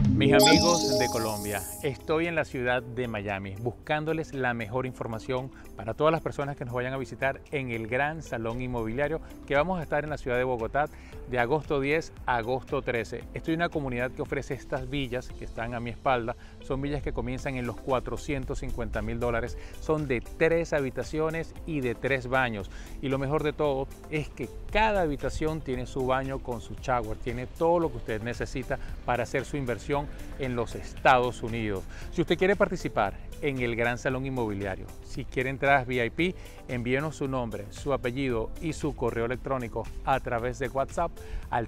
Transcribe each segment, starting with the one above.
Mis amigos de Colombia, estoy en la ciudad de Miami buscándoles la mejor información para todas las personas que nos vayan a visitar en el Gran Salón Inmobiliario que vamos a estar en la ciudad de Bogotá de agosto 10 a agosto 13. Estoy en una comunidad que ofrece estas villas que están a mi espalda. Son villas que comienzan en los $450.000. Son de 3 habitaciones y de 3 baños. Y lo mejor de todo es que cada habitación tiene su baño con su shower. Tiene todo lo que usted necesita para hacer su inversión en los Estados Unidos. Si usted quiere participar en el Gran Salón Inmobiliario, si quiere entradas VIP, envíenos su nombre, su apellido y su correo electrónico a través de WhatsApp al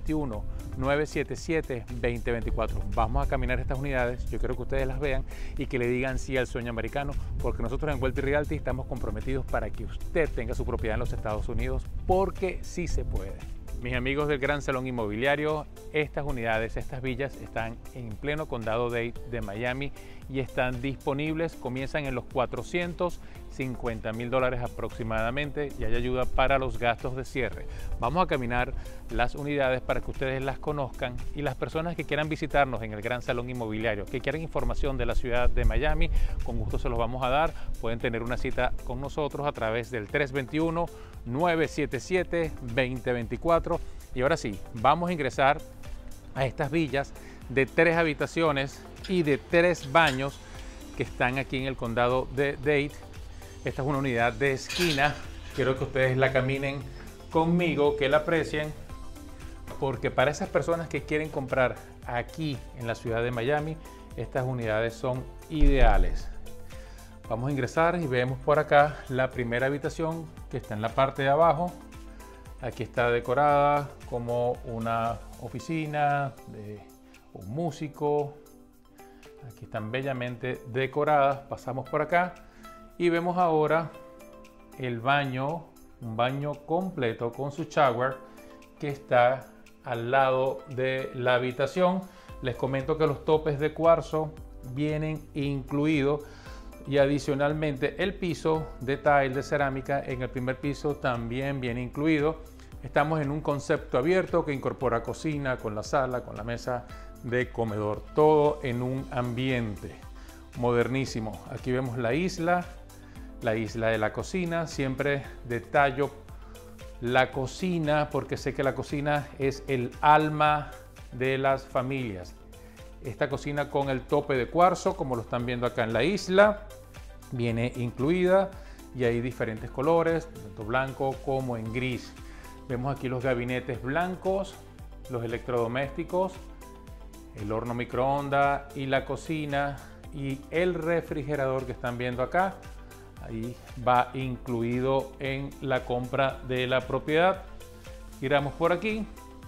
321-977-2024. Vamos a caminar estas unidades, yo quiero que ustedes las vean y que le digan sí al sueño americano, porque nosotros en Wealthy Realty estamos comprometidos para que usted tenga su propiedad en los Estados Unidos, porque sí se puede. Mis amigos del Gran Salón Inmobiliario, estas unidades, estas villas están en pleno condado Dade de Miami y están disponibles, comienzan en los $450.000 aproximadamente y hay ayuda para los gastos de cierre. Vamos a caminar las unidades para que ustedes las conozcan y las personas que quieran visitarnos en el Gran Salón Inmobiliario, que quieran información de la ciudad de Miami, con gusto se los vamos a dar. Pueden tener una cita con nosotros a través del 321-977-2024. Y ahora sí, vamos a ingresar a estas villas de 3 habitaciones y de 3 baños que están aquí en el condado de Dade. Esta es una unidad de esquina. Quiero que ustedes la caminen conmigo, que la aprecien, porque para esas personas que quieren comprar aquí en la ciudad de Miami, estas unidades son ideales. Vamos a ingresar y vemos por acá la primera habitación que está en la parte de abajo. Aquí está decorada como una oficina de un músico. Aquí están bellamente decoradas. Pasamos por acá y vemos ahora el baño, un baño completo con su shower que está al lado de la habitación. Les comento que los topes de cuarzo vienen incluidos y adicionalmente el piso de tile de cerámica en el primer piso también viene incluido. Estamos en un concepto abierto que incorpora cocina con la sala, con la mesa de comedor, todo en un ambiente modernísimo. Aquí vemos la isla de la cocina. Siempre detallo la cocina porque sé que la cocina es el alma de las familias. Esta cocina con el tope de cuarzo, como lo están viendo acá en la isla, viene incluida y hay diferentes colores, tanto blanco como en gris. Vemos aquí los gabinetes blancos, los electrodomésticos, el horno microondas y la cocina y el refrigerador que están viendo acá. Ahí va incluido en la compra de la propiedad. Giramos por aquí.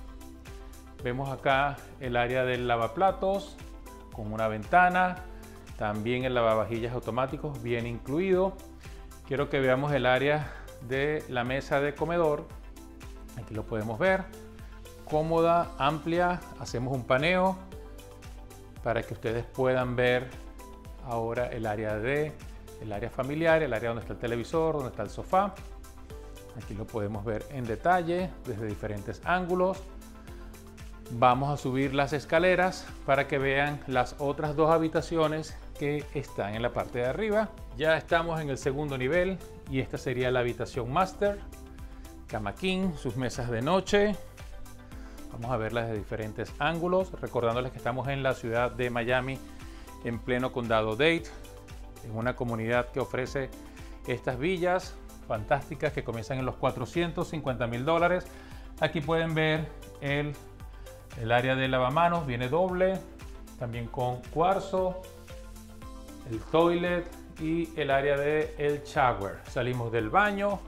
Vemos acá el área del lavaplatos con una ventana. También el lavavajillas automáticos viene incluido. Quiero que veamos el área de la mesa de comedor. Aquí lo podemos ver. Cómoda, amplia. Hacemos un paneo para que ustedes puedan ver ahora el área familiar, el área donde está el televisor, donde está el sofá. Aquí lo podemos ver en detalle desde diferentes ángulos. Vamos a subir las escaleras para que vean las otras 2 habitaciones que están en la parte de arriba. Ya estamos en el segundo nivel y esta sería la habitación master. Cama king, sus mesas de noche. Vamos a verlas de diferentes ángulos, recordándoles que estamos en la ciudad de Miami, en pleno condado Dade, en una comunidad que ofrece estas villas fantásticas que comienzan en los $450.000. Aquí pueden ver el área de lavamanos, viene doble, también con cuarzo, el toilet y el área del shower. Salimos del baño.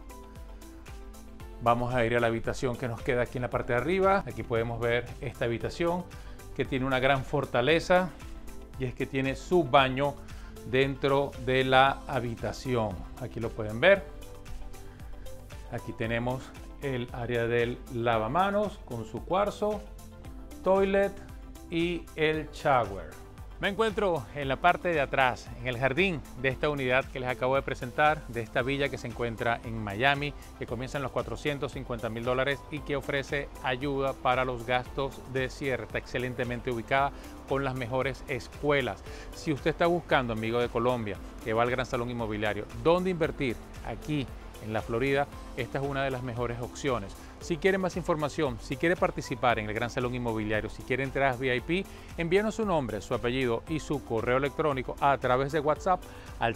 Vamos a ir a la habitación que nos queda aquí en la parte de arriba. Aquí podemos ver esta habitación que tiene una gran fortaleza y es que tiene su baño dentro de la habitación. Aquí lo pueden ver. Aquí tenemos el área del lavamanos con su cuarzo, toilet y el shower. Me encuentro en la parte de atrás, en el jardín de esta unidad que les acabo de presentar, de esta villa que se encuentra en Miami, que comienza en los $450.000 y que ofrece ayuda para los gastos de cierre. Está excelentemente ubicada con las mejores escuelas. Si usted está buscando, amigo de Colombia, que va al Gran Salón Inmobiliario, dónde invertir aquí en la Florida, esta es una de las mejores opciones. Si quiere más información, si quiere participar en el Gran Salón Inmobiliario, si quiere entradas VIP, envíenos su nombre, su apellido y su correo electrónico a través de WhatsApp al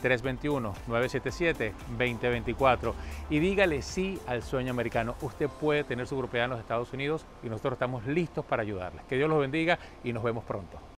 321-977-2024 y dígale sí al sueño americano. Usted puede tener su propiedad en los Estados Unidos y nosotros estamos listos para ayudarles. Que Dios los bendiga y nos vemos pronto.